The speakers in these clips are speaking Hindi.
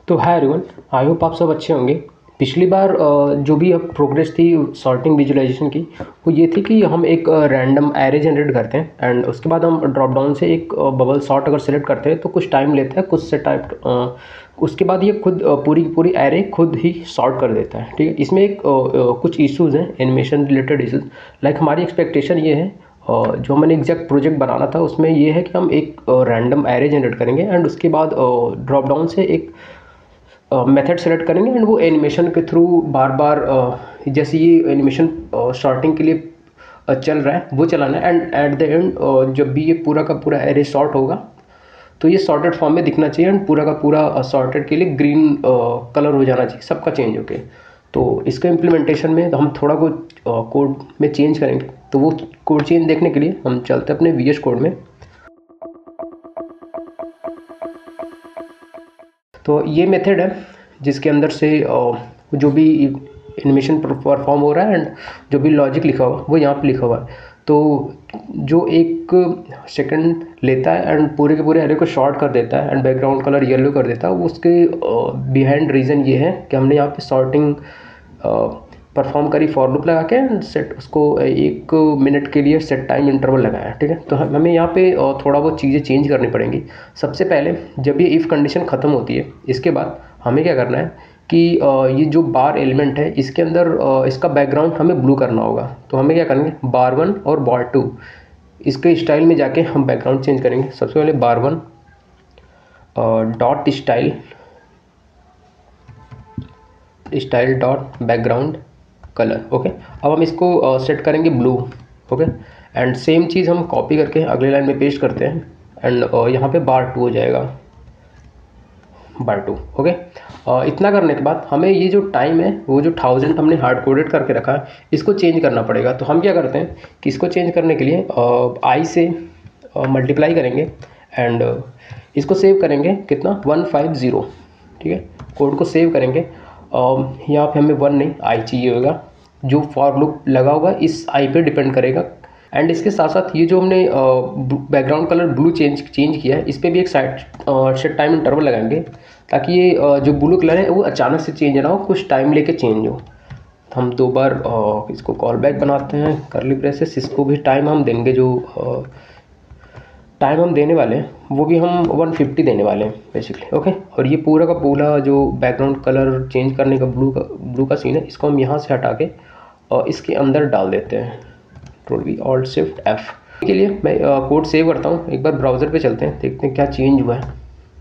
तो हाय एवरीवन, आई होप आप सब अच्छे होंगे। पिछली बार जो भी अब प्रोग्रेस थी सॉर्टिंग विजुअलाइजेशन की, वो ये थी कि हम एक रैंडम एरे जनरेट करते हैं एंड उसके बाद हम ड्रॉप डाउन से एक बबल सॉर्ट अगर सेलेक्ट करते हैं तो कुछ टाइम लेता है, कुछ से टाइप उसके बाद ये खुद पूरी पूरी एरे खुद ही सॉर्ट कर देता है। ठीक है, इसमें एक कुछ इश्यूज़ हैं, एनिमेशन रिलेटेड इश्यूज़। लाइक हमारी एक्सपेक्टेशन ये है, जो हमने एग्जैक्ट प्रोजेक्ट बनाना था उसमें ये है कि हम एक रैंडम एरे जनरेट करेंगे एंड उसके बाद ड्रॉप डाउन से एक मेथड सेलेक्ट करेंगे एंड वो एनिमेशन के थ्रू बार बार जैसे ये एनिमेशन शॉर्टिंग के लिए चल रहा है वो चलाना है एंड एट द एंड जब भी ये पूरा का पूरा एरे सॉर्ट होगा तो ये सॉर्टेड फॉर्म में दिखना चाहिए एंड पूरा का पूरा सॉर्टेड के लिए ग्रीन कलर हो जाना चाहिए सबका चेंज होके। तो इसके इम्प्लीमेंटेशन में हम थोड़ा कुछ कोड में चेंज करेंगे, तो वो कोड चेंज देखने के लिए हम चलते हैं अपने VS कोड में। तो ये मेथड है जिसके अंदर से जो भी एनिमेशन परफॉर्म हो रहा है एंड जो भी लॉजिक लिखा हुआ वो यहाँ पे लिखा हुआ है। तो जो एक सेकंड लेता है एंड पूरे के पूरे एरे को शॉर्ट कर देता है एंड बैकग्राउंड कलर येलो कर देता है, वो उसके बिहाइंड रीज़न ये है कि हमने यहाँ पे सॉर्टिंग परफॉर्म करी फॉर लूप लगा के एंड सेट उसको 1 मिनट के लिए सेट टाइम इंटरवल लगाया। ठीक है, तो हमें यहाँ पे थोड़ा बहुत चीज़ें चेंज करनी पड़ेंगी। सबसे पहले जब ये इफ़ कंडीशन ख़त्म होती है इसके बाद हमें क्या करना है कि ये जो बार एलिमेंट है इसके अंदर इसका बैकग्राउंड हमें ब्लू करना होगा। तो हमें क्या करेंगे, बार 1 और बार 2 इसके स्टाइल में जाके हम बैकग्राउंड चेंज करेंगे। सबसे पहले bar 1 dot style dot background colour. Okay, अब हम इसको सेट करेंगे ब्लू। ओके, एंड सेम चीज़ हम कॉपी करके अगले लाइन में पेस्ट करते हैं एंड यहाँ पे बार 2 हो जाएगा, बार 2। ओके, इतना करने के बाद हमें ये जो टाइम है वो जो 1000 हमने हार्ड कोडेड करके रखा है इसको चेंज करना पड़ेगा। तो हम क्या करते हैं कि इसको चेंज करने के लिए आई से मल्टीप्लाई करेंगे एंड इसको सेव करेंगे कितना 150। ठीक है, कोड को सेव करेंगे। यहाँ पे हमें 1 नहीं आई चाहिए होगा, जो फॉर लूप लगा होगा इस आई पे डिपेंड करेगा। एंड इसके साथ साथ ये जो हमने बैकग्राउंड कलर ब्लू चेंज किया है इस पर भी एक सेट टाइम इंटरवल लगाएंगे ताकि ये जो ब्लू कलर है वो अचानक से चेंज ना हो, कुछ टाइम लेके चेंज हो। तो हम 2 बार इसको कॉल बैक बनाते हैं करली ब्रेसेस, इसको भी टाइम हम देंगे, जो टाइम हम देने वाले हैं वो भी हम 150 देने वाले हैं बेसिकली। ओके, और ये पूरा का पूरा जो बैकग्राउंड कलर चेंज करने का ब्लू का सीन है इसको हम यहाँ से हटा के और इसके अंदर डाल देते हैं। Ctrl+V+Alt+Shift+F के लिए मैं कोड सेव करता हूँ। एक बार ब्राउज़र पे चलते हैं, देखते हैं क्या चेंज हुआ है।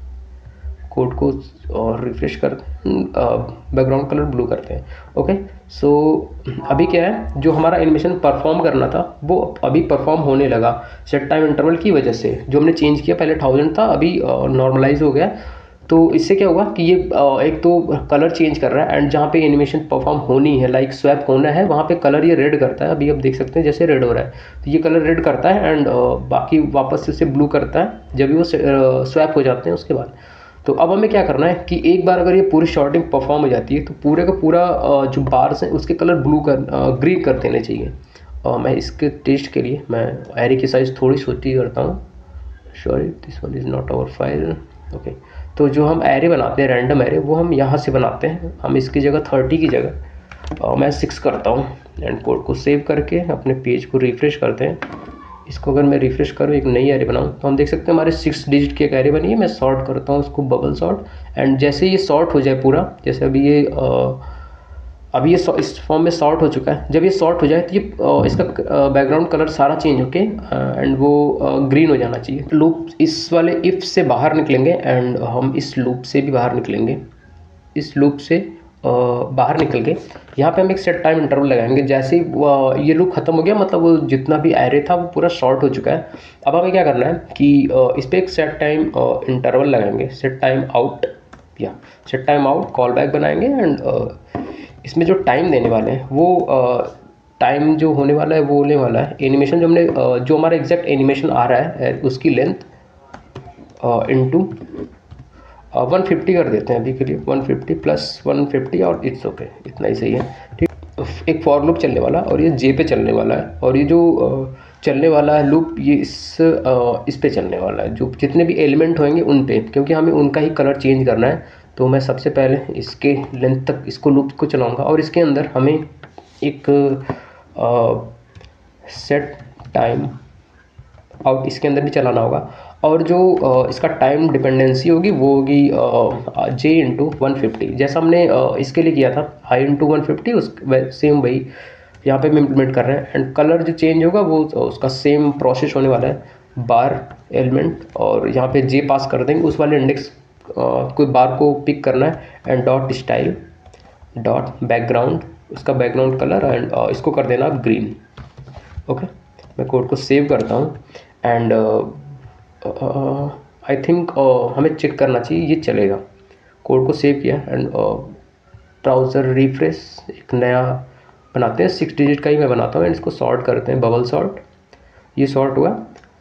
कोड को और रिफ्रेश कर बैकग्राउंड कलर ब्लू करते हैं। ओके, सो अभी क्या है, जो हमारा एनिमेशन परफॉर्म करना था वो अभी परफॉर्म होने लगा सेट टाइम इंटरवल की वजह से। जो हमने चेंज किया पहले 1000 था, अभी नॉर्मलाइज हो गया। तो इससे क्या हुआ कि ये एक तो कलर चेंज कर रहा है एंड जहाँ पे एनिमेशन परफॉर्म होनी है लाइक स्वैप होना है वहाँ पे कलर ये रेड करता है। अभी आप देख सकते हैं जैसे रेड हो रहा है, तो ये कलर रेड करता है एंड बाकी वापस से उसे ब्लू करता है जब भी वो स्वैप हो जाते हैं उसके बाद। तो अब हमें क्या करना है कि एक बार अगर ये पूरी शॉर्टिंग परफॉर्म हो जाती है तो पूरे का पूरा जो बार्स हैं उसके कलर ग्रीन कर देने चाहिए। मैं इसके टेस्ट के लिए मैं एरे की साइज़ थोड़ी छोटी करता हूँ। Sorry, this one is not our file. Okay, तो जो हम एरे बनाते हैं रैंडम एरे वो हम यहाँ से बनाते हैं। हम इसकी जगह 30 की जगह मैं 6 करता हूँ एंड कोड को सेव करके अपने पेज को रिफ्रेश करते हैं। इसको अगर मैं रिफ्रेश करूँ एक नई एरे बनाऊँ तो हम देख सकते हैं हमारे 6 डिजिट की एक एरे बनी है। मैं सॉर्ट करता हूँ उसको बबल सॉर्ट एंड जैसे ये सॉर्ट हो जाए पूरा, जैसे अभी ये इस फॉर्म में सॉर्ट हो चुका है। जब ये सॉर्ट हो जाए तो ये इसका बैकग्राउंड कलर सारा चेंज होके एंड वो ग्रीन हो जाना चाहिए। लूप इस वाले इफ़ से बाहर निकलेंगे एंड हम इस लूप से भी बाहर निकलेंगे। इस लूप से बाहर निकल के यहाँ पे हम एक सेट टाइम इंटरवल लगाएंगे। जैसे ही ये लूप ख़त्म हो गया, मतलब वो जितना भी एरे था वो पूरा शॉर्ट हो चुका है। अब हमें क्या करना है कि इस पर एक सेट टाइम इंटरवल लगाएंगे, सेट टाइम आउट या set time out call back बनाएंगे एंड इसमें जो टाइम देने वाले हैं वो टाइम जो होने वाला है वो होने वाला है एनिमेशन जो हमने जो हमारा एग्जैक्ट एनिमेशन आ रहा है उसकी लेंथ इनटू 150 कर देते हैं अभी के लिए। 150 प्लस 150 और इट्स ओके, इतना ही सही है। ठीक, एक फॉर लूप चलने वाला और ये जे पे चलने वाला है और ये जो चलने वाला है लूप ये इस पे चलने वाला है। जो जितने भी एलिमेंट होंगे उन पे, क्योंकि हमें उनका ही कलर चेंज करना है तो मैं सबसे पहले इसके लेंथ तक इसको लूप को चलाऊंगा और इसके अंदर हमें एक सेट टाइम आउट इसके अंदर भी चलाना होगा और जो इसका टाइम डिपेंडेंसी होगी वो होगी j इंटू 150, जैसा हमने इसके लिए किया था i इंटू 150, उस सेम वही यहाँ पे हम इम्प्लीमेंट कर रहे हैं। एंड कलर जो चेंज होगा वो उसका सेम प्रोसेस होने वाला है, बार एलिमेंट और यहाँ पे j पास कर देंगे, उस वाले इंडेक्स कोई बार को पिक करना है and dot style dot background, उसका बैकग्राउंड कलर एंड इसको कर देना ग्रीन। ओके, मैं कोड को सेव करता हूँ एंड आई थिंक हमें चेक करना चाहिए ये चलेगा। कोड को सेव किया एंड ब्राउज़र रिफ्रेश, एक नया बनाते हैं, 6 डिजिट का ही मैं बनाता हूँ एंड इसको सॉर्ट करते हैं, बबल सॉर्ट। ये सॉर्ट हुआ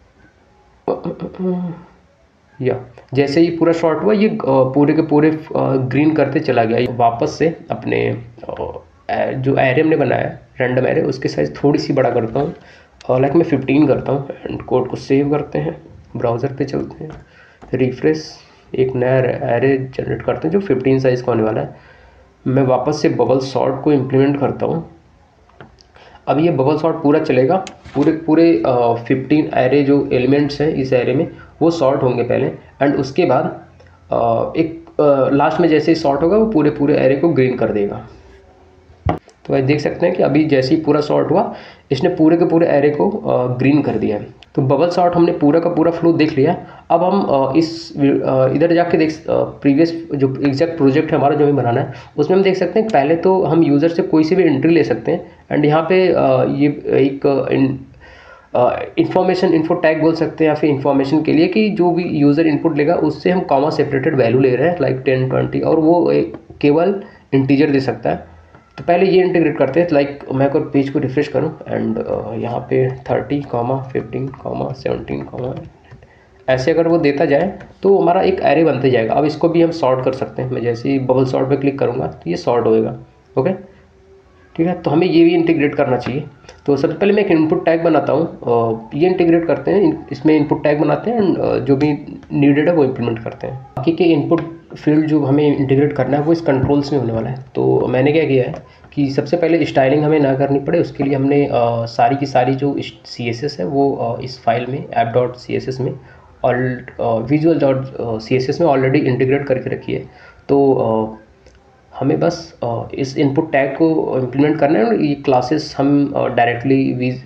या जैसे ही पूरा शॉर्ट हुआ ये पूरे के पूरे ग्रीन करते चला गया। वापस से अपने जो एरे हमने बनाया रैंडम एरे, उसके साइज थोड़ी सी बड़ा करता हूँ और लाइक मैं 15 करता हूँ एंड कोड को सेव करते हैं, ब्राउज़र पे चलते हैं, रिफ्रेश, एक नया एरे जनरेट करते हैं जो 15 साइज़ का होने वाला है। मैं वापस से बबल सॉर्ट को इम्प्लीमेंट करता हूँ। अब ये बबल सॉर्ट पूरा चलेगा, पूरे 15 एरे जो एलिमेंट्स हैं इस एरे में वो सॉर्ट होंगे पहले एंड उसके बाद एक लास्ट में जैसे ही सॉर्ट होगा वो पूरे एरे को ग्रीन कर देगा। तो आप देख सकते हैं कि अभी जैसे ही पूरा सॉर्ट हुआ इसने पूरे के पूरे एरे को ग्रीन कर दिया है। तो बबल सॉर्ट हमने पूरा का पूरा फ्लो देख लिया। अब हम इधर जाके देख प्रीवियस जो एग्जैक्ट प्रोजेक्ट है हमारा जो भी बनाना है उसमें हम देख सकते हैं पहले तो हम यूज़र से कोई सी भी एंट्री ले सकते हैं एंड यहाँ पे ये एक इन्फॉर्मेशन इन्फो टैग बोल सकते हैं या फिर इन्फॉर्मेशन के लिए कि जो भी यूज़र इनपुट लेगा उससे हम कॉमा सेपरेटेड वैल्यू ले रहे हैं लाइक 10 20 और वो केवल इंटीजर दे सकता है। तो पहले ये इंटीग्रेट करते हैं, लाइक मैं अगर पेज को रिफ्रेश करूं एंड यहाँ पे 30, 15, 17, ऐसे अगर वो देता जाए तो हमारा एक एरे बनते जाएगा। अब इसको भी हम सॉर्ट कर सकते हैं, मैं जैसे ही बबल सॉर्ट पे क्लिक करूँगा तो ये सॉर्ट होएगा। ओके ठीक है, तो हमें ये भी इंटीग्रेट करना चाहिए। तो सबसे पहले मैं एक इनपुट टैग बनाता हूँ, ये इंटीग्रेट करते हैं, इसमें इनपुट टैग बनाते हैं एंड जो भी नीडेड है वो इम्प्लीमेंट करते हैं। बाकी के इनपुट फील्ड जो हमें इंटीग्रेट करना है वो इस कंट्रोल्स में होने वाला है। तो मैंने क्या किया है कि सबसे पहले स्टाइलिंग हमें ना करनी पड़े उसके लिए हमने सारी की सारी जो CSS है वो इस फाइल में app.css में और visual.css में ऑलरेडी इंटीग्रेट करके रखी है। तो हमें बस इस इनपुट टैग को इम्प्लीमेंट करना है और ये क्लासेस हम डायरेक्टली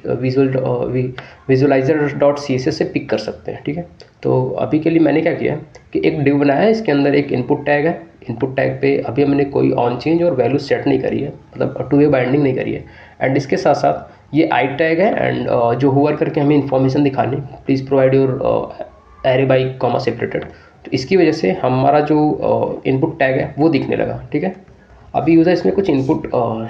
visualizer.css से पिक कर सकते हैं। ठीक है, तो अभी के लिए मैंने क्या किया कि एक डिव बनाया है, इसके अंदर एक इनपुट टैग है। इनपुट टैग पे अभी हमने कोई ऑन चेंज और वैल्यू सेट नहीं करी है, मतलब 2 वे बाइंडिंग नहीं करी है एंड इसके साथ साथ ये आई टैग है एंड जो होवर करके हमें इन्फॉर्मेशन दिखानी, please provide your array by comma separated. तो इसकी वजह से हमारा जो इनपुट टैग है वो दिखने लगा। ठीक है, अभी यूज़र इसमें कुछ इनपुट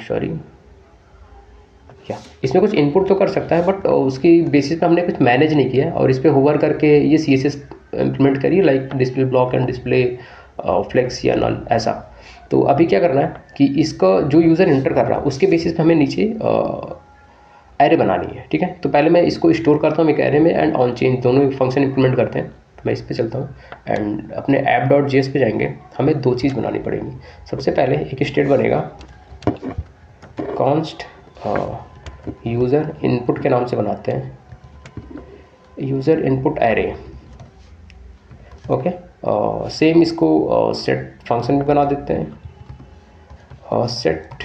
इसमें कुछ इनपुट तो कर सकता है बट उसकी बेसिस पे हमने कुछ मैनेज नहीं किया और इस पर होवर करके ये CSS इम्प्लीमेंट करिए like display block and display flex या नल ऐसा। तो अभी क्या करना है कि इसका जो यूज़र इंटर कर रहा है उसके बेसिस पे हमें नीचे एरे बनानी है। ठीक है, तो पहले मैं इसको स्टोर करता हूँ एक एरे में एंड ऑन चेंज दोनों फंक्शन इंप्लीमेंट करते हैं। तो मैं इस पर चलता हूँ एंड अपने app.js पे जाएंगे। हमें 2 चीज़ बनानी पड़ेगी। सबसे पहले एक स्टेट बनेगा कॉन्स्ट यूज़र इनपुट के नाम से बनाते हैं, user input array. Okay, same इसको सेट फंक्शन भी बना देते हैं, सेट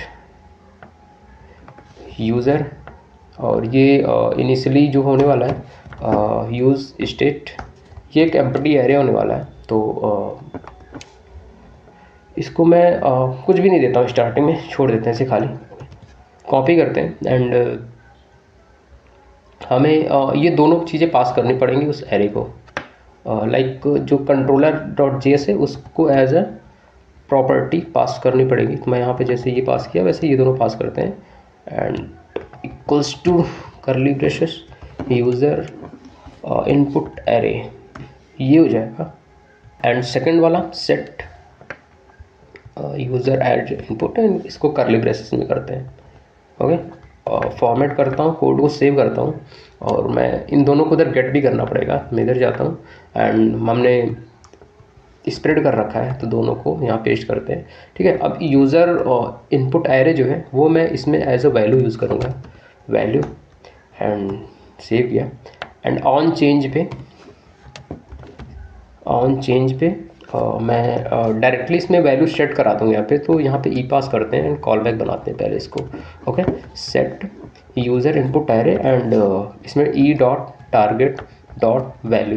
यूज़र और ये इनिशियली जो होने वाला है यूज़ स्टेट, ये एक एम्प्टी एरे होने वाला है। तो इसको मैं कुछ भी नहीं देता हूँ, स्टार्टिंग में छोड़ देते हैं इसे खाली। कॉपी करते हैं एंड हमें ये दोनों चीज़ें पास करनी पड़ेंगी उस एरे को, लाइक जो controller.js है उसको एज अ प्रॉपर्टी पास करनी पड़ेगी। तो मैं यहाँ पे जैसे ये पास किया वैसे ये दोनों पास करते हैं and equals to curly braces user input array, ये हो जाएगा। एंड सेकंड वाला set user add input and इसको करली ब्रेसेस में करते हैं। ओके, फॉर्मेट करता हूँ, कोड को सेव करता हूँ और मैं इन दोनों को उधर गेट भी करना पड़ेगा। मैं इधर जाता हूँ एंड हमने स्प्रेड कर रखा है, तो दोनों को यहाँ पेस्ट करते हैं। ठीक है, अब यूज़र इनपुट एरे जो है वो मैं इसमें एज अ वैल्यू यूज़ करूँगा, वैल्यू, एंड सेव किया। एंड ऑन चेंज पे मैं डायरेक्टली इसमें वैल्यू सेट करा दूँगा यहाँ पे। तो यहाँ पे ई पास करते हैं एंड कॉल बैक बनाते हैं पहले इसको। Okay, set user input array and इसमें E dot target dot value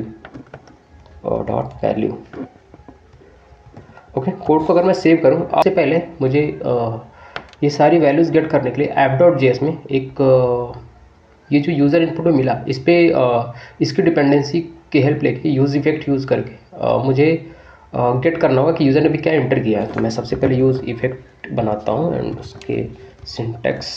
okay. Code को अगर मैं सेव करूँ, आपसे पहले मुझे ये सारी वैल्यूज़ गेट करने के लिए app.js में एक ये जो यूज़र इनपुट में मिला, इस पर इसकी डिपेंडेंसी की हेल्प लेके यूज़ इफेक्ट यूज़ करके मुझे गेट करना होगा कि यूज़र ने भी क्या एंटर किया है। तो मैं सबसे पहले यूज़ इफेक्ट बनाता हूँ एंड उसके सिंटैक्स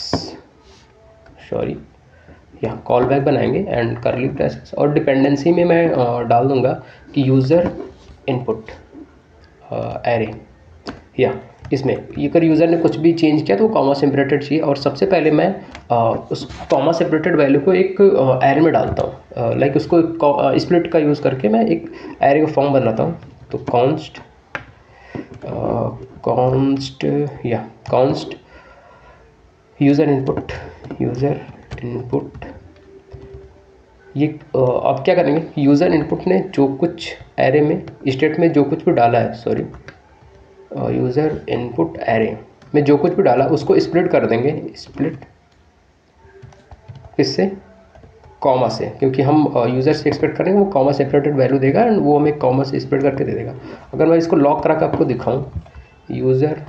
या कॉल बैक बनाएंगे एंड करली ब्रेसेस, और डिपेंडेंसी में मैं डाल दूँगा कि यूज़र इनपुट एरे, या इसमें अगर यूज़र ने कुछ भी चेंज किया तो वो कॉमा सेपरेटेड चाहिए। और सबसे पहले मैं उस कॉमा सेपरेटेड वैल्यू को एक एरे में डालता हूँ, लाइक उसको स्प्लिट का यूज़ करके मैं एक एरे का फॉर्म बनाता हूँ। तो कॉन्स्ट यूज़र इनपुट ये अब क्या करेंगे, यूज़र इनपुट ने जो कुछ एरे में स्टेट में जो कुछ भी डाला है, यूज़र इनपुट एरे में जो कुछ भी डाला उसको स्प्लिट कर देंगे, स्प्लिट किससे, कॉमा से, क्योंकि हम यूज़र से एक्सपेक्ट करेंगे वो कॉमा सेपरेटेड वैल्यू देगा एंड वो हमें कॉमा से स्प्लिट करके दे देगा। अगर मैं इसको लॉक करा के आपको दिखाऊं, यूज़र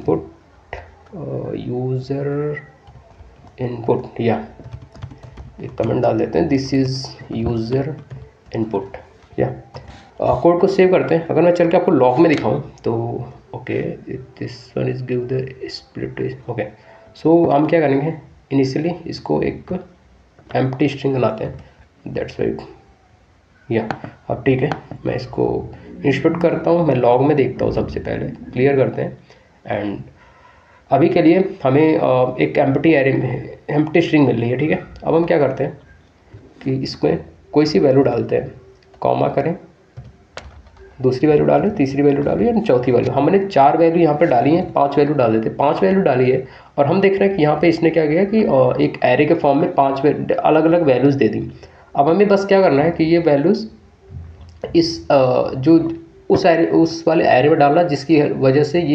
इनपुट या एक कमेंट डाल देते हैं, दिस इज़ यूज़र इनपुट, या कोड को सेव करते हैं। अगर मैं चल के आपको लॉग में दिखाऊं तो okay, this one is give the split. Okay, so हम क्या करेंगे, इनिशियली इसको एक एम्प्टी स्ट्रिंग बनाते हैं, दैट्स वाई, या अब ठीक है, मैं इसको इंस्पेक्ट करता हूँ, मैं लॉग में देखता हूँ, सबसे पहले क्लियर करते हैं। एंड अभी के लिए हमें एक एम्प्टी स्ट्रिंग मिल रही है। ठीक है, अब हम क्या करते हैं कि इसमें कोई सी वैल्यू डालते हैं, कॉमा करें, दूसरी वैल्यू डालें, तीसरी वैल्यू डाली और चौथी वैल्यू। हमने 4 वैल्यू यहाँ पे डाली हैं, 5 वैल्यू डाल देते, 5 वैल्यू डाली है। और हम देख रहे हैं कि यहाँ पे इसने क्या किया कि एक एरे के फॉर्म में 5 अलग अलग वैल्यूज़ दे दी। अब हमें बस क्या करना है कि ये वैल्यूज़ इस जो उस वाले एरे में डालना, जिसकी वजह से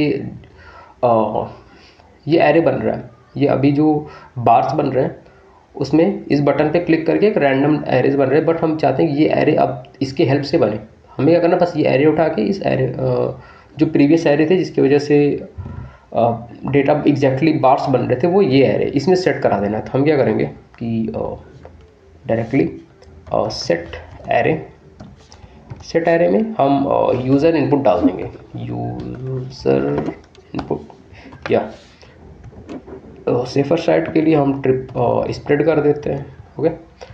ये एरे बन रहा है, ये अभी जो बार्स बन रहे हैं उसमें इस बटन पे क्लिक करके एक रैंडम एरेज बन रहे हैं। बट हम चाहते हैं कि ये एरे अब इसके हेल्प से बने। हमें क्या करना, बस ये एरे उठा के इस एरे जो प्रीवियस एरे थे जिसकी वजह से डेटा एग्जैक्टली बार्स बन रहे थे, वो ये एरे इसमें सेट करा देना है। तो हम क्या करेंगे कि डायरेक्टली सेट एरे में हम यूज़र इनपुट डाल देंगे, यूज़र इनपुट, या सेफर साइड के लिए हम ट्रिप स्प्रेड कर देते हैं। ओके,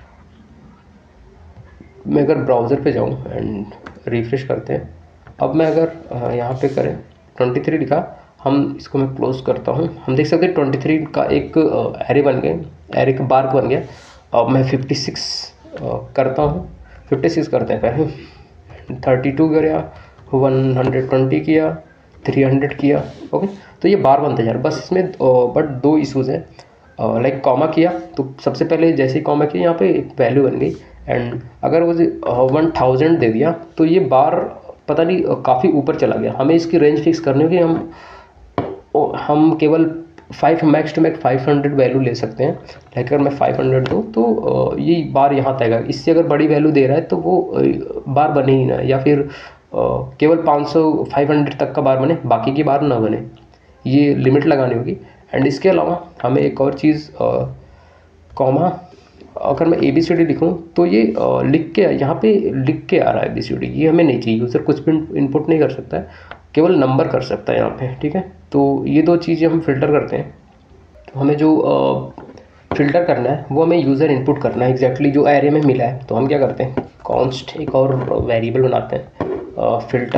मैं अगर ब्राउज़र पे जाऊं एंड रिफ्रेश करते हैं, अब मैं अगर यहाँ पे करें 23 लिखा, हम इसको मैं क्लोज करता हूँ, हम देख सकते हैं 23 का एक एरे बन गया, एरे का बार्क बन गया। अब मैं 56 करता हूँ, 56 करते हैं पहले, 32 किया, 120 किया, 300 किया। ओके, तो ये बार बनते जा रहा है। बस इसमें बट 2 इशूज़ हैं, लाइक कॉमा किया तो सबसे पहले जैसे ही कॉमा किया यहाँ पे एक वैल्यू बन गई, एंड अगर वो 1000 दे दिया तो ये बार पता नहीं काफ़ी ऊपर चला गया। हमें इसकी रेंज फिक्स करनी होगी, हम केवल मैक्स टू मैक्स 500 वैल्यू ले सकते हैं। लाइक अगर मैं 500 दूँ तो ये बार यहाँ तक आएगा। इससे अगर बड़ी वैल्यू दे रहा है तो वो बार बने ही ना, या फिर केवल 500 तक का बार बने, बाकी की बार ना बने, ये लिमिट लगानी होगी। एंड इसके अलावा हमें एक और चीज़, कॉमा, अगर मैं ABCD लिखूँ तो ये लिख के यहाँ पे लिख के आ रहा है ABCD, ये हमें नहीं चाहिए। यूज़र कुछ भी इनपुट नहीं कर सकता है, केवल नंबर कर सकता है यहाँ पे। ठीक है, तो ये 2 चीज़ें हम फिल्टर करते हैं। तो हमें जो फ़िल्टर करना है वो हमें यूज़र इनपुट करना है एग्जैक्टली जो एरे में मिला है। तो हम क्या करते हैं, कॉन्स्ट एक और वेरिएबल बनाते हैं,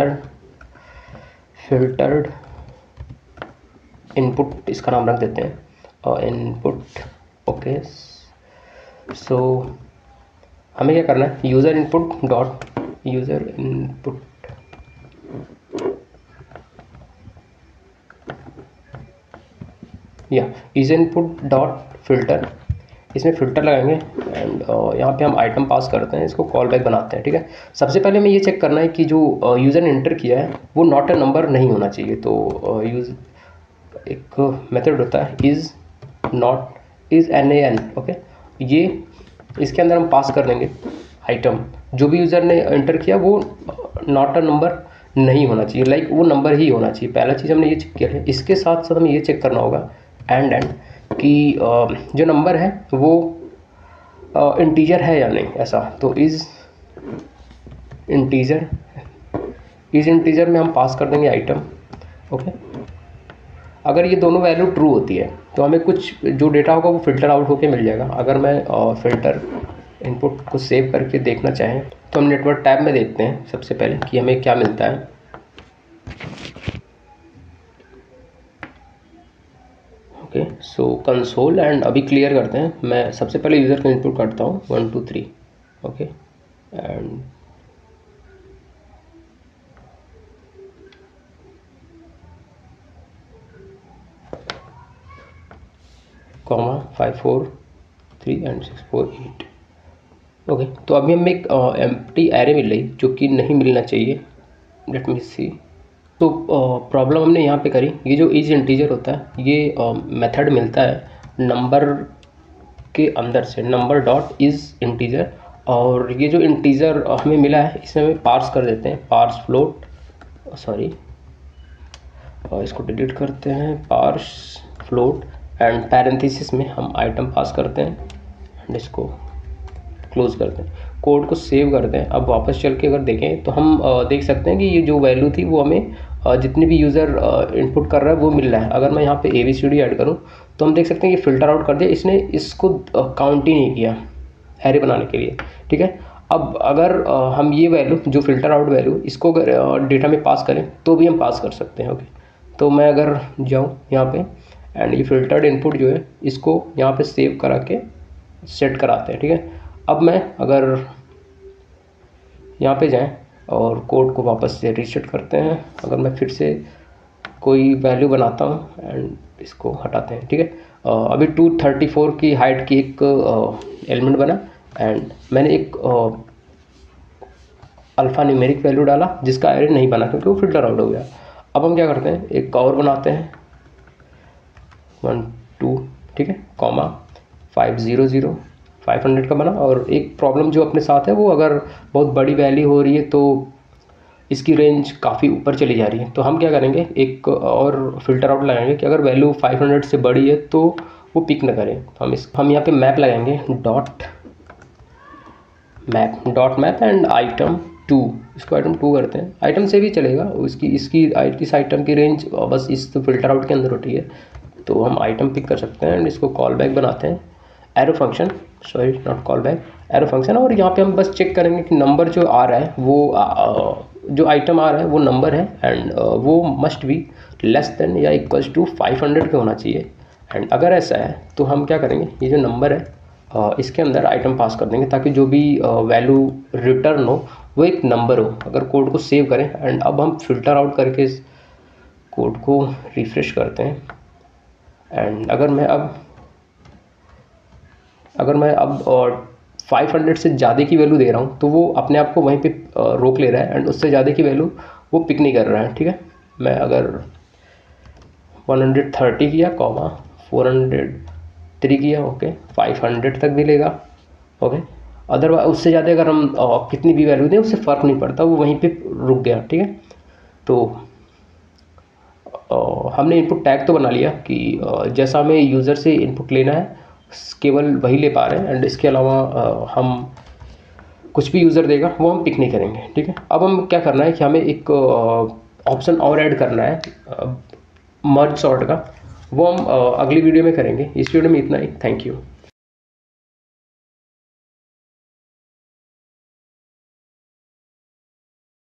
फिल्टर्ड इनपुट, इसका नाम रख देते हैं इनपुट। ओके, सो हमें क्या करना है, यूज़र इनपुट या इज इनपुट डॉट फिल्टर, इसमें फ़िल्टर लगाएंगे एंड यहाँ पे हम आइटम पास करते हैं, इसको कॉल बैक बनाते हैं। ठीक है, सबसे पहले हमें ये चेक करना है कि जो यूज़र ने एंटर किया है वो नॉट अ नंबर नहीं होना चाहिए। तो एक मेथड होता है is not is NaN। Okay, ये इसके अंदर हम पास कर देंगे आइटम, जो भी यूज़र ने एंटर किया वो नॉट अ नंबर नहीं होना चाहिए, लाइक वो नंबर ही होना चाहिए। पहला चीज़ हमने ये चेक किया है। इसके साथ साथ हमें ये चेक करना होगा एंड कि जो नंबर है वो इंटीजर है या नहीं, ऐसा। तो इज़ इंटीजर में हम पास कर देंगे आइटम। ओके, अगर ये दोनों वैल्यू ट्रू होती है तो हमें कुछ जो डेटा होगा वो फिल्टर आउट होके मिल जाएगा। अगर मैं फिल्टर इनपुट को सेव करके देखना चाहें तो हम नेटवर्क टैब में देखते हैं सबसे पहले कि हमें क्या मिलता है। ओके, सो कंसोल एंड अभी क्लियर करते हैं। मैं सबसे पहले यूज़र का इनपुट करता हूँ 1 2 3। Okay, and comma 5 4 3 and 6 4 8। Okay, तो अभी हमें एक एम्प्टी एरे मिल रही जो कि नहीं मिलना चाहिए। Let me see. तो प्रॉब्लम हमने यहाँ पे करी, ये जो इज इंटीजर होता है ये मेथड मिलता है नंबर के अंदर से, नंबर डॉट इज इंटीजर। और ये जो इंटीजर हमें मिला है इसे हमें पार्स कर देते हैं, पार्स फ्लोट, सॉरी इसको डिलीट करते हैं, पार्स फ्लोट एंड पैरेंथेसिस में हम आइटम पास करते हैं एंड इसको क्लोज करते हैं, कोड को सेव करते हैं। अब वापस चल के अगर देखें तो हम देख सकते हैं कि ये जो वैल्यू थी वो हमें जितने भी यूज़र इनपुट कर रहा है वो मिल रहा है। अगर मैं यहाँ पे ABCD ऐड करूँ तो हम देख सकते हैं कि फ़िल्टर आउट कर दिया इसने, इसको काउंट ही नहीं किया एरे बनाने के लिए। ठीक है, अब अगर हम ये वैल्यू जो फ़िल्टर आउट वैल्यू इसको अगर डेटा में पास करें तो भी हम पास कर सकते हैं। ओके, तो मैं अगर जाऊँ यहाँ पे एंड ये फ़िल्टर्ड इनपुट जो है इसको यहाँ पे सेव करा के सेट कराते हैं। ठीक है, अब मैं अगर यहाँ पे जाएं और कोड को वापस से रीसेट करते हैं, अगर मैं फिर से कोई वैल्यू बनाता हूँ एंड इसको हटाते हैं। ठीक है, अभी 234 की हाइट की एक एलिमेंट बना एंड मैंने एक अल्फ़ा न्यूमेरिक वैल्यू डाला जिसका एरे नहीं बना क्योंकि वो फिल्टर आउट हो गया। अब हम क्या करते हैं, एक और बनाते हैं 1 2, ठीक है, कॉमा 500 500 का बना। और एक प्रॉब्लम जो अपने साथ है वो अगर बहुत बड़ी वैल्यू हो रही है तो इसकी रेंज काफ़ी ऊपर चली जा रही है। तो हम क्या करेंगे, एक और फिल्टर आउट लगाएंगे कि अगर वैल्यू 500 से बड़ी है तो वो पिक ना करें। तो हम यहाँ पे मैप लगाएंगे डॉट मैप एंड आइटम 2, इसको आइटम 2 करते हैं। आइटम से भी चलेगा, इसकी इस आइटम की रेंज बस इस फिल्टर आउट के अंदर होती है तो हम आइटम पिक कर सकते हैं एंड इसको कॉल बैक बनाते हैं arrow function, sorry not call back, arrow function. और यहाँ पे हम बस चेक करेंगे कि नंबर जो आ रहा है वो जो आइटम आ रहा है वो नंबर है एंड वो मस्ट बी लेस देन या इक्वल्स टू 500 के होना चाहिए। एंड अगर ऐसा है तो हम क्या करेंगे, ये जो नंबर है इसके अंदर आइटम पास कर देंगे ताकि जो भी वैल्यू रिटर्न हो वो एक नंबर हो। अगर कोड को सेव करें एंड अब हम फिल्टर आउट करके इस कोड को रिफ्रेश करते हैं एंड अगर मैं अब 500 से ज़्यादा की वैल्यू दे रहा हूँ तो वो अपने आप को वहीं पे रोक ले रहा है एंड उससे ज़्यादा की वैल्यू वो पिक नहीं कर रहा है। ठीक है, मैं अगर 130 किया कॉमा 403 किया, ओके 500 तक भी लेगा। ओके, अदरवाइज उससे ज़्यादा अगर हम कितनी भी वैल्यू दें उससे फ़र्क नहीं पड़ता, वो वहीं पे रुक गया। ठीक है, तो हमने इनपुट टैग तो बना लिया कि जैसा हमें यूज़र से इनपुट लेना है केवल वही ले पा रहे हैं एंड इसके अलावा हम कुछ भी यूज़र देगा वो हम पिक नहीं करेंगे। ठीक है, अब हम क्या करना है कि हमें एक ऑप्शन और ऐड करना है मर्ज सॉर्ट का, वो हम अगली वीडियो में करेंगे। इस वीडियो में इतना ही, थैंक यू।